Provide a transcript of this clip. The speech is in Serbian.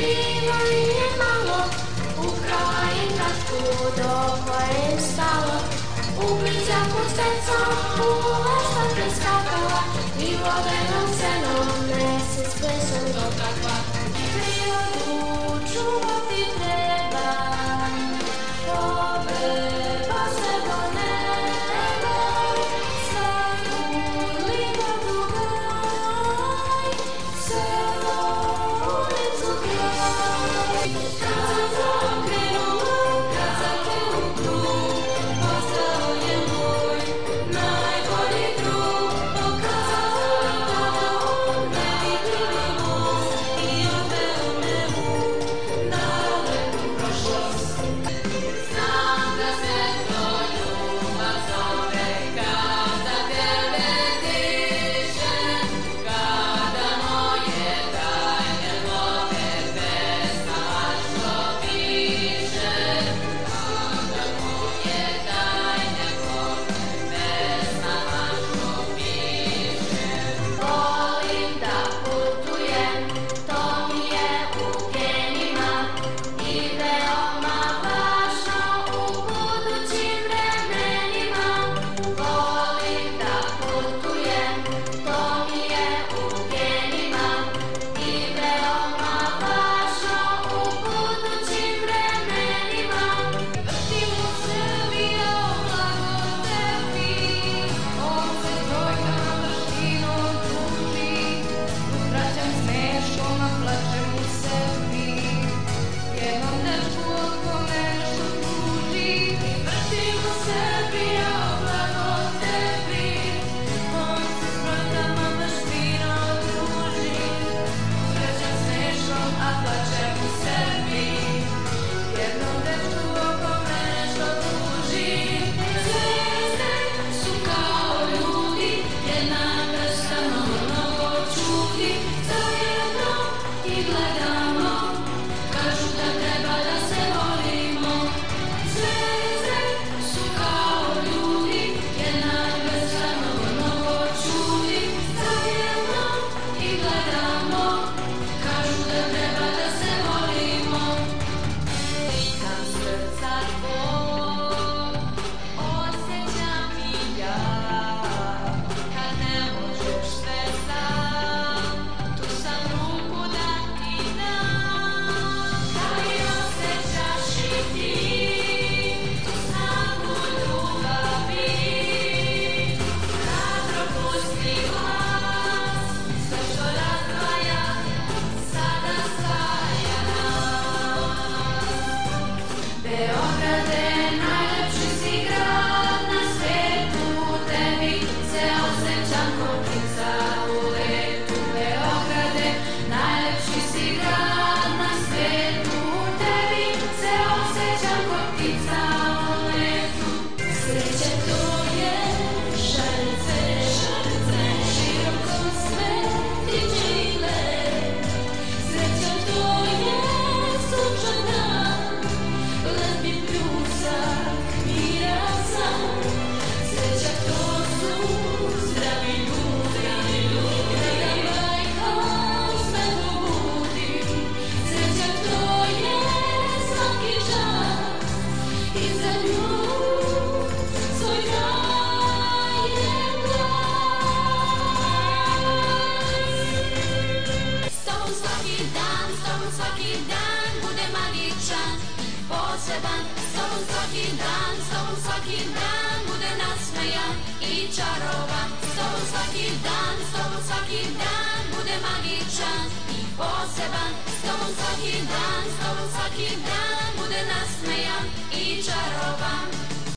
Živo je malo, Ukrajinka chudobou je stala. Ulica pod svecom, uvažna preskakala, I u ovenom cenom mesec plesom dotakla. Prirodu čuvati treba, pobeba se do neba, svaku livadu gaj, selo, ulicu kraj. Kad sam krenula, kad sam te u krug, postao je moj najbolji drug. Pokazao tada on nevidljivi most I odveo me u daleku prošlost. Znam da se to ljubav zove, kada tebe dišem, kada moje tajne vode pesma što piše, kada moje tajne vode pesma što piše. Volim da putujem, to mi je u genima I veoma važno u budućim vremenima. Volim da putujem, to mi je u genima I veoma važno u budućim vremenima. Vrtimo se mi o blagodevi, on se brojkama vrštinom druži. Uzvraćam smeškom, a plačem u sebi, jednom dečku oko nešto tuži. Vrtimo se mi o blagodevi, on se s brojkama vrštinom druži. Uzvraćam smeškom, a plačem u sebi, jednom dečku oko nešto tuži. Zvezde su kao ljudi, jedna vrsta mnogo čudi. Zajedno I gledamo, kažu da treba da se volimo. Zvezde su kao ljudi, jedna vrsta mnogo čudi. Zajedno I gledamo, kažu da treba da se volimo. Pitam srca tvog, osjećam I ja, kad ne možeš sve sam, tu sam ruku da ti dam. Da li osjećaš I ti tu snagu ljubavi? Kad propusti glas, sve što razdvaja, sada spaja nas. Beograde, najlepši si grad na svetu, u tebi se osjećam ko ptica u letu. Beograde, najlepši si grad na svetu, u tebi se osjećam ko ptica u letu. Sreća to je šarce, široko svet I čile. Sreća to je sunčan dan, letnji pljusak mira san. Sreća to su zdravi ljudi, da majka u smehu budi. Sreća to je svaki čas I za nju svoj dajem glas. S tobom svaki dan bude magičan, poseban. S tobom svaki dan bude nasmejan I čarovan. S tobom svaki dan